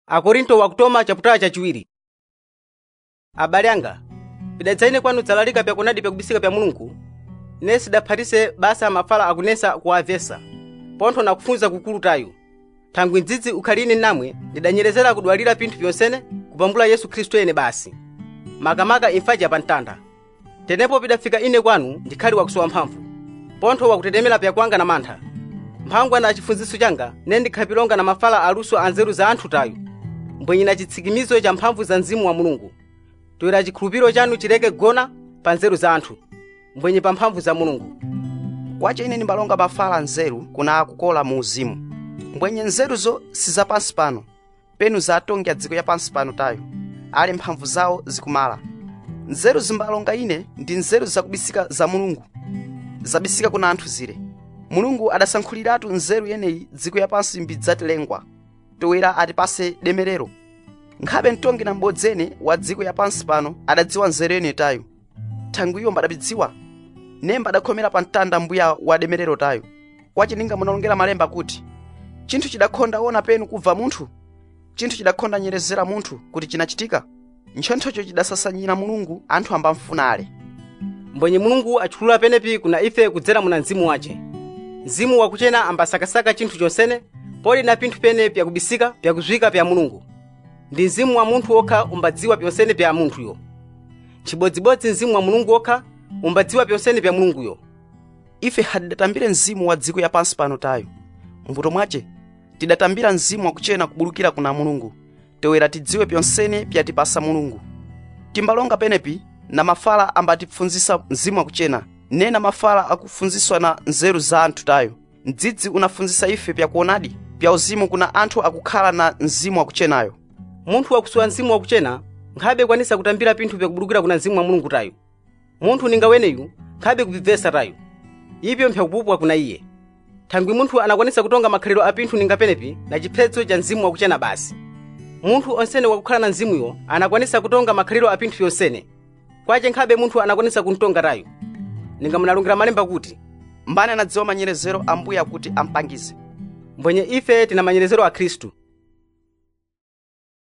Akorinto wakutoma chaputala chachiwiri. Abale anga, pidadzaine kwanu dzalalika pyakunadi pyakubisika pya Mulungu, ine sidaphatise basa mafala akunesa kuwavesa, pontho nakufunza kukulu tayu. Thangwi ndzidzi ukhalini namwe ndidanyerezera kudwalira pinthu pyonsene kupambula Yesu Khristu ene basi. Makamaka imfaja pa mtanda. Tenepo pidafika ine kwanu ndikhali wakusowa mphamvu, pontho wakutetemera pyakwanga na mantha. Mphangwa na chifunziso changa ne ndikhapilonga na mafala aluso anzeru za anthu tayu. Mbwenyi na chitsikimizo cha mphamvu za mzimu wa Mulungu. Toera chikhulupiriro chanu chileke gona pa nzeru za anthu, mbwenyi pa mphamvu za Mulungu. Kwacha ine ndimbalonga mafala nzeru kuna akukola mu uzimu. Mbwenye nzeruzo sizapansi pano, penu za atongi a dziko ya pansi pano tayo, ale mphamvu zawo zikumala. Nzeru zimbalonga ine ndi nzeru zakubisika za Mulungu, zabisika kuna anthu zire. Mulungu adasankhuliratu nzeru yeneyi dziko ya pansi mbidzatilengwa, toera atipase demerero. Nkhabe mtongi na mbodzene wa dziko ya pansi pano adadziwa nzeru yene tayo. Thangwiyo mbadabidziwa, nemba adakhomera pa mtanda mbuya wa demerero tayo. Kwachi ninga munalongera malemba kuti, chinthu chidakhonda ona penu kubva munthu, chinthu chidakhonda nyerezera munthu kuti chinachitika, nchonthocho chidasasanyira Mulungu anthu ambamfunale. Mbwenye Mulungu achulula penepi kuna ife kudzera muna mzimu wace. Mzimu wakuchena ambasakasaka chinthu chonsene, poli na pinthu pene pyakubisika pyakuzwika pya Mulungu. Ndi mzimu wa munthu okha umbadziwa pyonsene pya munthuyo. Chibodzibodzi mzimu wa Mulungu okha umbadziwa pyonsene pya Mulunguyo. Ife hatidatambire mzimu wa dziko ya pansi pano tayo. Mbuto mwache tidatambira mzimu wakuchena kubulukira kuna Mulungu, toera tidziwe pyonsene pyatipasa Mulungu. Timbalonga penepi na mafala ambatipfunzisa mzimu wakuchena, nena mafala akufunziswa na nzeru za anthu tayo. Ndzidzi unafunzisa ife pyakuonadi pya uzimu kuna anthu akukhala na mzimu wakuchenayo. Munthu wakusowa mzimu wakuchena nkhabe kwanisa kutambira pinthu pyakubulukira kuna mzimu wa Mulungu tayo. Munthu ninga weneyu nkhabe kupivesa tayo, ipyo mpyakupupwa kuna iye. Thangwi munthu anakwanisa kutonga makhaliro a pinthu ninga penepi na chiphetso cha mzimu wakuchena basi. Munthu onsene wakukhala na mzimuyo anakwanisa kutonga makhaliro a pinthu yonsene. Kwache nkhabe munthu anakwanisa kuntonga tayo. Ninga munalongira malemba kuti, mbane anadziwa manyerezero ambuya kuti ampangize. Mbwenye ife tina manyerezero a Khristu.